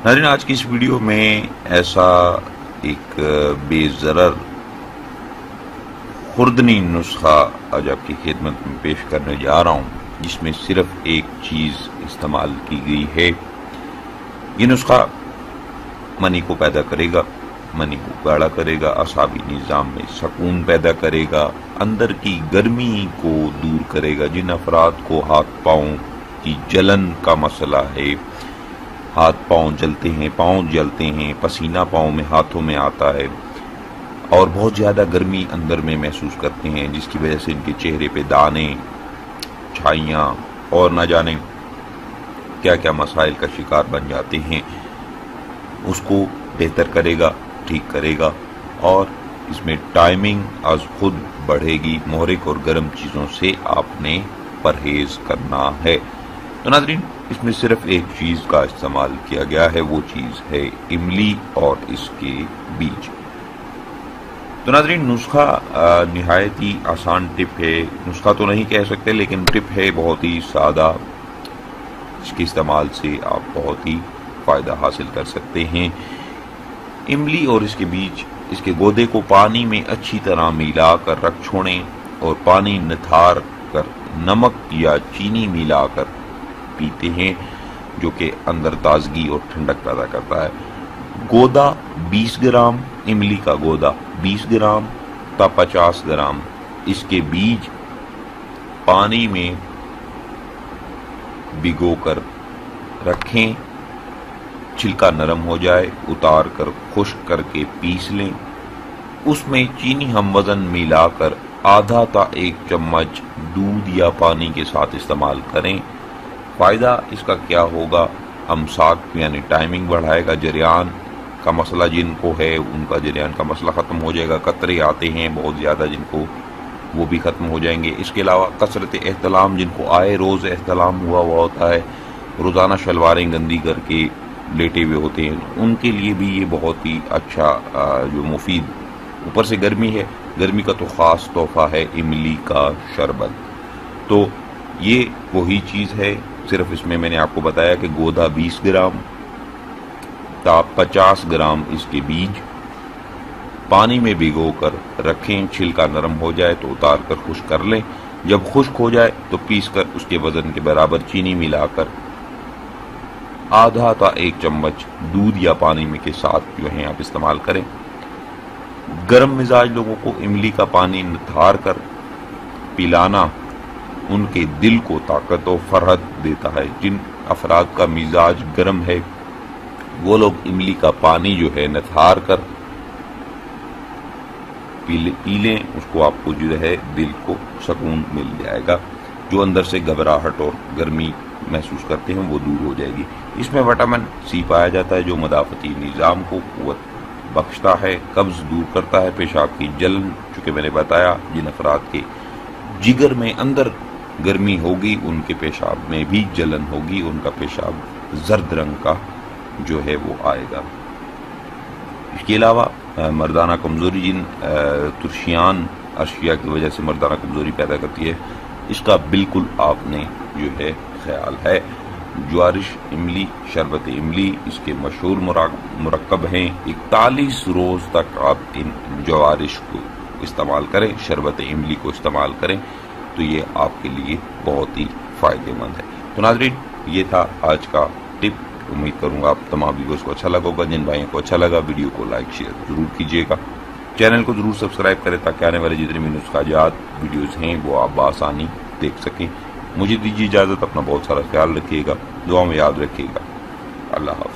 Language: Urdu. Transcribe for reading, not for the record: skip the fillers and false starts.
ناظرین، آج کی اس ویڈیو میں ایسا ایک بے ضرر خوردنی نسخہ آج آپ کی خدمت میں پیش کرنے جا رہا ہوں، جس میں صرف ایک چیز استعمال کی گئی ہے۔ یہ نسخہ منی کو پیدا کرے گا، منی کو گاڑھا کرے گا، اعصابی نظام میں سکون پیدا کرے گا، اندر کی گرمی کو دور کرے گا۔ جن افراد کو ہاتھ پاؤں کی جلن کا مسئلہ ہے، ہاتھ پاؤں جلتے ہیں، پاؤں جلتے ہیں، پسینہ پاؤں میں ہاتھوں میں آتا ہے اور بہت زیادہ گرمی اندر میں محسوس کرتے ہیں، جس کی وجہ سے ان کے چہرے پہ دانے، چھائیاں اور نہ جانے کیا کیا مسائل کا شکار بن جاتے ہیں، اس کو بہتر کرے گا، ٹھیک کرے گا، اور اس میں ٹائمنگ از خود بڑھے گی۔ محرک اور گرم چیزوں سے آپ نے پرہیز کرنا ہے۔ تو ناظرین، اس میں صرف ایک چیز کا استعمال کیا گیا ہے، وہ چیز ہے املی اور اس کے بیج۔ تو ناظرین، نسخہ نہایت ہی آسان ٹپ ہے، نسخہ تو نہیں کہہ سکتے لیکن ٹپ ہے، بہت ہی سادہ۔ اس کے استعمال سے آپ بہت ہی فائدہ حاصل کر سکتے ہیں۔ املی اور اس کے بیج، اس کے گودے کو پانی میں اچھی طرح ملا کر رکھ چھوڑیں اور پانی نتھار کر نمک یا چینی ملا کر پیتے ہیں، جو کہ اندر تازگی اور ٹھنڈک پیدا کرتا ہے۔ گودا 20 گرام، املی کا گودا 20 گرام تا 50 گرام، اس کے بیج پانی میں بھگو کر رکھیں، چھلکا نرم ہو جائے اتار کر خشک کر کے پیس لیں۔ اس میں چینی ہم وزن ملا کر آدھا تا 1 چمچ دودھ یا پانی کے ساتھ استعمال کریں۔ فائدہ اس کا کیا ہوگا؟ امساک یعنی ٹائمنگ بڑھائے گا، جریان کا مسئلہ جن کو ہے ان کا جریان کا مسئلہ ختم ہو جائے گا، قطرے آتے ہیں بہت زیادہ جن کو، وہ بھی ختم ہو جائیں گے۔ اس کے علاوہ کثرت احتلام، جن کو آئے روز احتلام ہوا ہوتا ہے، روزانہ شلواریں گندی کر کے لیٹے ہوئے ہوتے ہیں، ان کے لیے بھی یہ بہت ہی اچھا جو مفید، اوپر سے گرمی ہے، گرمی کا تو خاص تحفہ ہے املی کا شربت۔ تو یہ وہی چیز ہے، صرف اس میں نے آپ کو بتایا کہ گودا 20 گرام تا 50 گرام اس کے بیج پانی میں بھگو کر رکھیں، چھلکا نرم ہو جائے تو اتار کر خشک کر لیں۔ جب خشک ہو جائے تو پیس کر اس کے وزن کے برابر چینی ملا کر آدھا تا 1 چمچ دودھ یا پانی میں کے ساتھ جو ہے آپ استعمال کریں۔ گرم مزاج لوگوں کو املی کا پانی نتھار کر پلانا ان کے دل کو طاقت و فرحت دیتا ہے۔ جن افراد کا مزاج گرم ہے وہ لوگ املی کا پانی جو ہے نتھار کر پی لیں، اس کو آپ کو جو ہے دل کو سکون مل جائے گا۔ جو اندر سے گھبراہٹ اور گرمی محسوس کرتے ہیں وہ دور ہو جائے گی۔ اس میں وٹامن سی پایا جاتا ہے جو مدافعتی نظام کو قوت بخشتا ہے، قبض دور کرتا ہے، پیشاب کی جلن، چونکہ میں نے بتایا جن افراد کے جگر میں اندر گرمی ہوگی ان کے پیشاب میں بھی جلن ہوگی، ان کا پیشاب زرد رنگ کا جو ہے وہ آئے گا۔ اس کے علاوہ مردانہ کمزوری، جن ترشیان اشیاء کی وجہ سے مردانہ کمزوری پیدا کرتی ہے، اس کا بالکل آپ نے جو ہے خیال ہے۔ جوارش املی، شربت املی اس کے مشہور مرکب ہیں۔ 41 روز تک آپ ان جوارش کو استعمال کریں، شربت املی کو استعمال کریں تو یہ آپ کے لیے بہت ہی فائدہ مند ہے۔ تو ناظرین، یہ تھا آج کا ٹپ۔ امید کروں گا آپ تمام ویڈیوز کو اچھا لگا ہوگا۔ جن بھائیوں کو اچھا لگا ویڈیو کو لائک شیئر ضرور کیجیے گا، چینل کو ضرور سبسکرائب کریں تاکہ آنے والے جتنے بھی نسخہ جات ویڈیوز ہیں وہ آپ بآسانی دیکھ سکیں۔ مجھے دیجیے اجازت، اپنا بہت سارا خیال رکھیے گا، دعا میں یاد رکھیے گا۔ اللہ حافظ۔